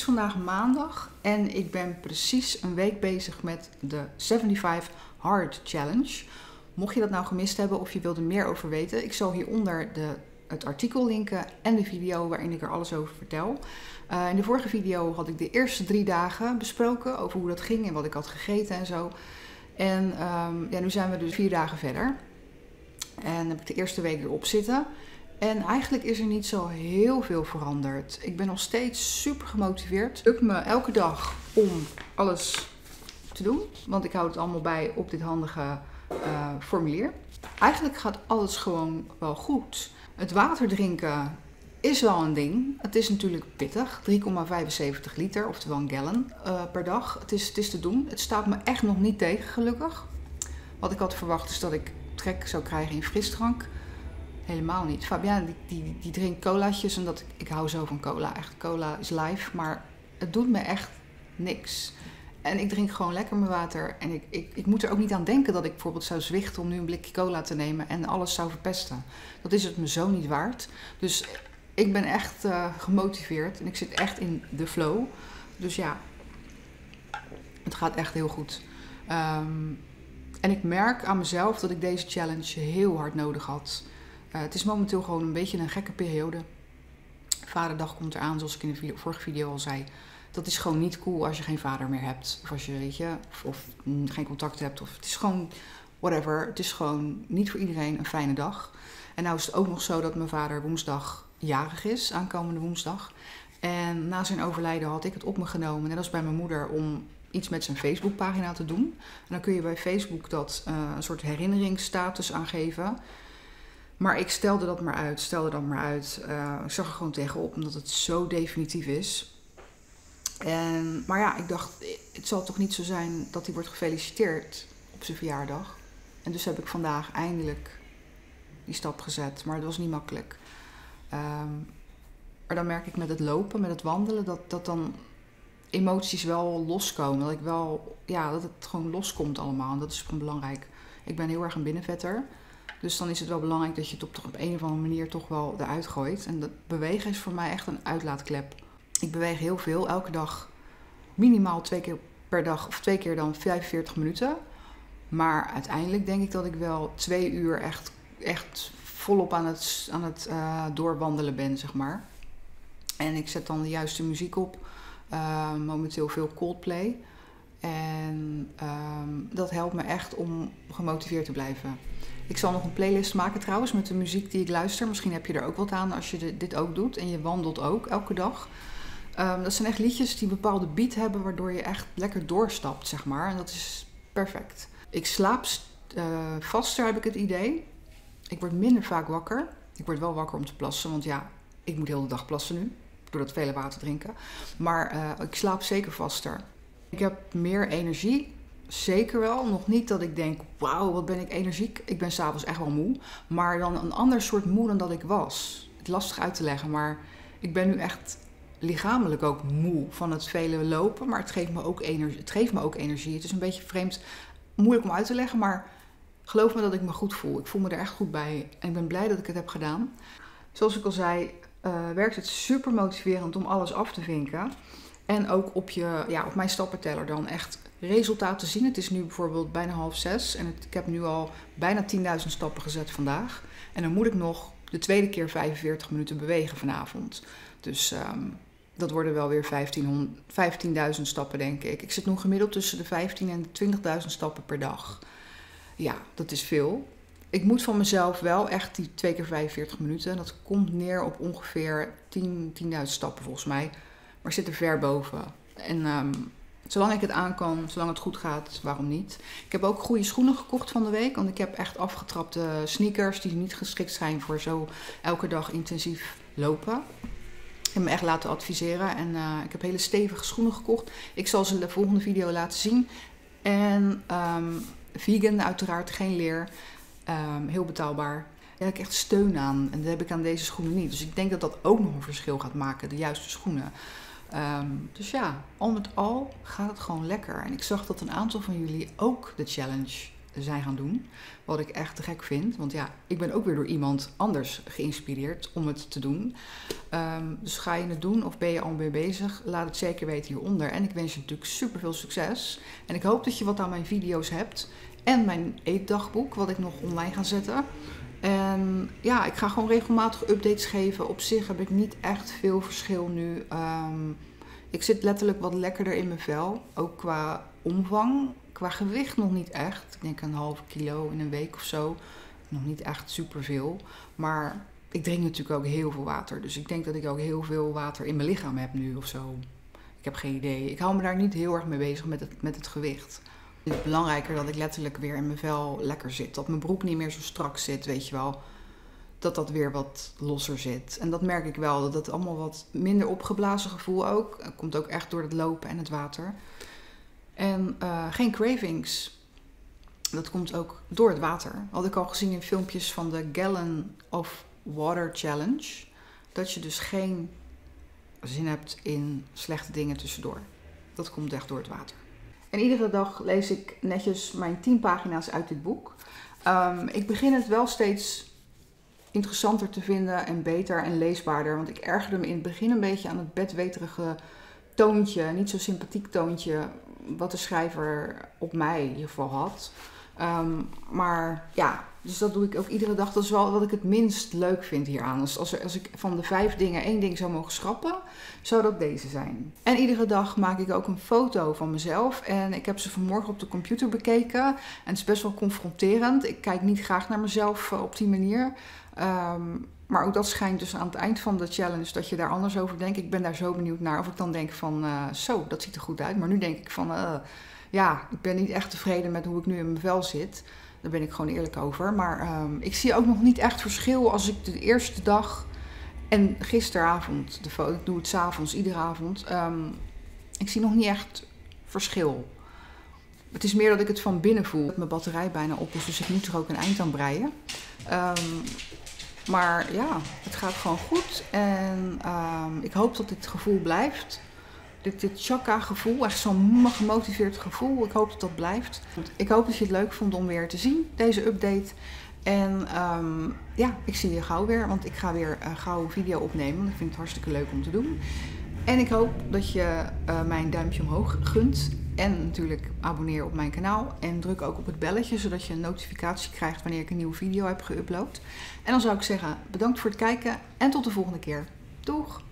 vandaag maandag en ik ben precies een week bezig met de 75 Hard Challenge. Mocht je dat nou gemist hebben of je wilt er meer over weten, ik zal hieronder het artikel linken en de video waarin ik er alles over vertel. In de vorige video had ik de eerste 3 dagen besproken over hoe dat ging en wat ik had gegeten en zo. En nu zijn we dus 4 dagen verder. En heb ik de eerste week erop zitten. En eigenlijk is er niet zo heel veel veranderd. Ik ben nog steeds super gemotiveerd. Het lukt me elke dag om alles te doen. Want ik houd het allemaal bij op dit handige formulier. Eigenlijk gaat alles gewoon wel goed. Het water drinken is wel een ding. Het is natuurlijk pittig. 3,75 liter, oftewel een gallon per dag. Het is te doen. Het staat me echt nog niet tegen, gelukkig. Wat ik had verwacht is dat ik trek zou krijgen in frisdrank. Helemaal niet. Fabian die drinkt colaatjes en ik hou zo van cola. Echt, cola is life, maar het doet me echt niks. En ik drink gewoon lekker mijn water. En ik moet er ook niet aan denken dat ik bijvoorbeeld zou zwichten om nu een blikje cola te nemen en alles zou verpesten. Dat is het me zo niet waard. Dus ik ben echt gemotiveerd en ik zit echt in de flow. Dus ja, het gaat echt heel goed. En ik merk aan mezelf dat ik deze challenge heel hard nodig had. Het is momenteel gewoon een beetje een gekke periode. Vaderdag komt eraan, zoals ik in de vorige video al zei. Dat is gewoon niet cool als je geen vader meer hebt. Of als je, weet je, of geen contact hebt. Of het is gewoon, whatever. Het is gewoon niet voor iedereen een fijne dag. En nou is het ook nog zo dat mijn vader woensdag jarig is, aankomende woensdag. En na zijn overlijden had ik het op me genomen, net als bij mijn moeder, om iets met zijn Facebookpagina te doen. En dan kun je bij Facebook dat een soort herinneringsstatus aangeven. Maar ik stelde dat maar uit. Ik zag er gewoon tegenop, omdat het zo definitief is. Maar ja, ik dacht, het zal toch niet zo zijn dat hij wordt gefeliciteerd op zijn verjaardag. En dus heb ik vandaag eindelijk die stap gezet. Maar het was niet makkelijk. Maar dan merk ik met het lopen, met het wandelen, dat dan emoties wel loskomen. Dat het gewoon loskomt allemaal. En dat is gewoon belangrijk. Ik ben heel erg een binnenvetter. Dus dan is het wel belangrijk dat je het op een of andere manier toch wel eruit gooit. En dat bewegen is voor mij echt een uitlaatklep. Ik beweeg heel veel, elke dag minimaal 2 keer per dag of 2 keer dan 45 minuten. Maar uiteindelijk denk ik dat ik wel 2 uur echt volop aan het doorwandelen ben, zeg maar. En ik zet dan de juiste muziek op. Momenteel veel Coldplay. En dat helpt me echt om gemotiveerd te blijven. Ik zal nog een playlist maken trouwens met de muziek die ik luister. Misschien heb je er ook wat aan als je dit ook doet. En je wandelt ook elke dag. Dat zijn echt liedjes die een bepaalde beat hebben, waardoor je echt lekker doorstapt, zeg maar. En dat is perfect. Ik slaap vaster, heb ik het idee. Ik word minder vaak wakker. Ik word wel wakker om te plassen, want ja, ik moet heel de dag plassen nu. Door dat vele water drinken. Maar ik slaap zeker vaster. Ik heb meer energie. Zeker wel. Nog niet dat ik denk, wauw, wat ben ik energiek. Ik ben s'avonds echt wel moe. Maar dan een ander soort moe dan dat ik was. Het is lastig uit te leggen, maar ik ben nu echt lichamelijk ook moe van het vele lopen. Maar het geeft me ook energie. Het is een beetje vreemd, moeilijk om uit te leggen, maar geloof me dat ik me goed voel. Ik voel me er echt goed bij en ik ben blij dat ik het heb gedaan. Zoals ik al zei, werkt het super motiverend om alles af te vinken. En ook op mijn stappenteller dan echt resultaat te zien. Het is nu bijvoorbeeld bijna 5:30 en ik heb nu al bijna 10.000 stappen gezet vandaag. En dan moet ik nog de tweede keer 45 minuten bewegen vanavond. Dus dat worden wel weer 15.000 stappen, denk ik. Ik zit nu gemiddeld tussen de 15.000 en de 20.000 stappen per dag. Ja, dat is veel. Ik moet van mezelf wel echt die 2 keer 45 minuten. Dat komt neer op ongeveer 10.000 stappen volgens mij. Maar ik zit er ver boven. En zolang ik het aan kan, zolang het goed gaat, waarom niet? Ik heb ook goede schoenen gekocht van de week. Want ik heb echt afgetrapte sneakers die niet geschikt zijn voor zo elke dag intensief lopen. Ik heb me echt laten adviseren. En ik heb hele stevige schoenen gekocht. Ik zal ze in de volgende video laten zien. En vegan uiteraard, geen leer. Heel betaalbaar. Daar heb ik echt steun aan. En dat heb ik aan deze schoenen niet. Dus ik denk dat dat ook nog een verschil gaat maken. De juiste schoenen. Dus ja, al met al gaat het gewoon lekker. En ik zag dat een aantal van jullie ook de challenge zijn gaan doen. Wat ik echt te gek vind. Want ja, ik ben ook weer door iemand anders geïnspireerd om het te doen. Dus ga je het doen of ben je al mee bezig? Laat het zeker weten hieronder. En ik wens je natuurlijk super veel succes. En ik hoop dat je wat aan mijn video's hebt. En mijn eetdagboek, wat ik nog online ga zetten. En ja, ik ga gewoon regelmatig updates geven. Op zich heb ik niet echt veel verschil nu. Ik zit letterlijk wat lekkerder in mijn vel. Ook qua omvang. Qua gewicht nog niet echt. Ik denk een halve kilo in een week of zo. Nog niet echt superveel. Maar ik drink natuurlijk ook heel veel water. Dus ik denk dat ik ook heel veel water in mijn lichaam heb nu of zo. Ik heb geen idee. Ik hou me daar niet heel erg mee bezig met het gewicht. Het is belangrijker dat ik letterlijk weer in mijn vel lekker zit. Dat mijn broek niet meer zo strak zit, weet je wel. Dat weer wat losser zit. En dat merk ik wel. Dat het allemaal wat minder opgeblazen gevoel ook. Dat komt ook echt door het lopen en het water. En geen cravings. Dat komt ook door het water. Had ik al gezien in filmpjes van de Gallon of Water Challenge. Dat je dus geen zin hebt in slechte dingen tussendoor. Dat komt echt door het water. En iedere dag lees ik netjes mijn 10 pagina's uit dit boek. Ik begin het wel steeds interessanter te vinden en beter en leesbaarder. Want ik ergerde me in het begin een beetje aan het bedweterige toontje. Niet zo sympathiek toontje wat de schrijver op mij in ieder geval had. Maar ja, dus dat doe ik ook iedere dag. Dat is wel wat ik het minst leuk vind hieraan. Als ik van de 5 dingen 1 ding zou mogen schrappen, zou dat deze zijn. En iedere dag maak ik ook een foto van mezelf. En ik heb ze vanmorgen op de computer bekeken. En het is best wel confronterend. Ik kijk niet graag naar mezelf op die manier. Maar ook dat schijnt dus aan het eind van de challenge dat je daar anders over denkt. Ik ben daar zo benieuwd naar of ik dan denk van zo, dat ziet er goed uit. Maar nu denk ik van ja, ik ben niet echt tevreden met hoe ik nu in mijn vel zit. Daar ben ik gewoon eerlijk over. Maar ik zie ook nog niet echt verschil als ik de eerste dag en gisteravond, ik doe het 's avonds, iedere avond. Ik zie nog niet echt verschil. Het is meer dat ik het van binnen voel. Dat mijn batterij bijna op is, dus ik moet er ook een eind aan breien. Maar ja, het gaat gewoon goed. En ik hoop dat dit gevoel blijft. Dit chakra-gevoel, echt zo'n gemotiveerd gevoel. Ik hoop dat dat blijft. Ik hoop dat je het leuk vond om weer te zien, deze update. En ja, ik zie je gauw weer, want ik ga weer gauw een video opnemen. Want ik vind het hartstikke leuk om te doen. En ik hoop dat je mij een duimpje omhoog gunt. En natuurlijk abonneer op mijn kanaal. En druk ook op het belletje, zodat je een notificatie krijgt wanneer ik een nieuwe video heb geüpload. En dan zou ik zeggen, bedankt voor het kijken en tot de volgende keer. Doeg!